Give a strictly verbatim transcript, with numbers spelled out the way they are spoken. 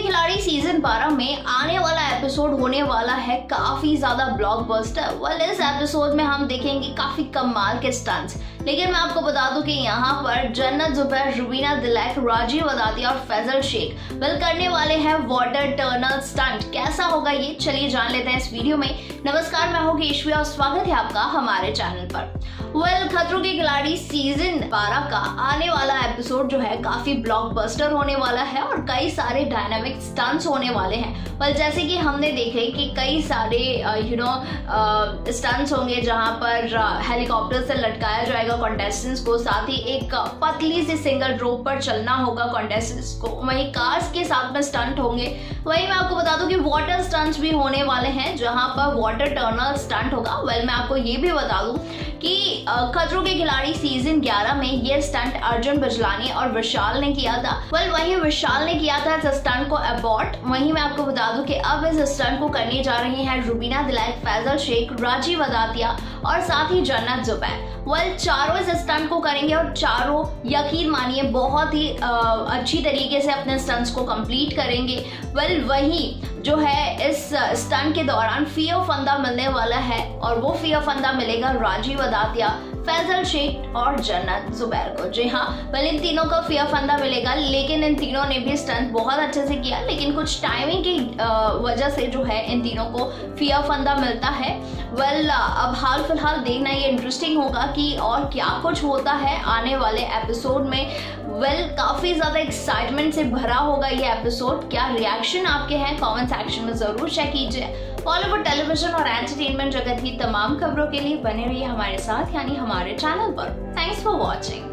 के खिलाड़ी सीजन बारह में आने वाला एपिसोड होने वाला है काफी ज्यादा ब्लॉकबस्टर। वेल इस एपिसोड में हम देखेंगे काफी कमाल के स्टंट्स, लेकिन मैं आपको बता दूं कि यहाँ पर जन्नत जुबैर, रुबीना दिलैक, राजीव अदातिया और फैजल शेख वेल करने वाले हैं वाटर टर्नल स्टंट। कैसा होगा ये, चलिए जान लेते हैं इस वीडियो में। नमस्कार, मैं हूँ केशवी और स्वागत है आपका हमारे चैनल पर। वेल खतरों के खिलाड़ी सीजन बारह का आने वाला एपिसोड जो है काफी ब्लॉकबस्टर होने वाला है और कई सारे डायनामिक स्टंट्स होने वाले हैं। वेल जैसे कि हमने देखे कि कई सारे यू नो स्टंट्स होंगे जहां पर हेलीकॉप्टर से लटकाया जाएगा कॉन्टेस्टेंट्स को, साथ ही एक पतली सी सिंगल रोप पर चलना होगा कॉन्टेस्टेंट्स को, वहीं कार्स के साथ में स्टंट होंगे। वहीं मैं आपको बता दूं कि वाटर स्टंट्स भी होने वाले हैं जहां पर वाटर टर्नल स्टंट होगा। वेल मैं आपको ये भी बता दूं कि खतरों के खिलाड़ी सीजन ग्यारह में ये स्टंट अर्जुन बिजलानी और विशाल ने किया था। वेल वहीं विशाल ने किया था इस स्टंट को अबॉर्ट। वहीं मैं आपको बता दूं कि अब इस स्टंट को करने जा रही हैं रुबीना दिलैक, फैजल शेख, राजीव अदातिया और साथ ही जन्नत जुबैर। वेल चारों इस स्टंट को करेंगे और चारों यकीन मानिए बहुत ही आ, अच्छी तरीके से अपने स्टंट्स को कंप्लीट करेंगे। वेल वहीं जो है इस स्टंट के दौरान फियो फंदा मिलने वाला है और वो फियो फंदा मिलेगा राजीव अदातिया, फैजल शेख और जन्नत जुबैर को। जी हाँ, वेल इन तीनों का फिया फंदा मिलेगा, लेकिन इन तीनों ने भी स्टंट बहुत अच्छे से किया, लेकिन कुछ टाइमिंग की वजह से जो है इन तीनों को फिया फंदा मिलता है। वेल अब हाल फिलहाल देखना ये इंटरेस्टिंग होगा कि और क्या कुछ होता है आने वाले एपिसोड में। वेल काफी ज्यादा एक्साइटमेंट से भरा होगा ये एपिसोड। क्या रिएक्शन आपके हैं कमेंट सेक्शन में जरूर शेयर कीजिए। बॉलीवुड, टेलीविजन और एंटरटेनमेंट जगत की तमाम खबरों के लिए बने रहिए हमारे साथ, यानी हमारे चैनल पर। Thanks for watching.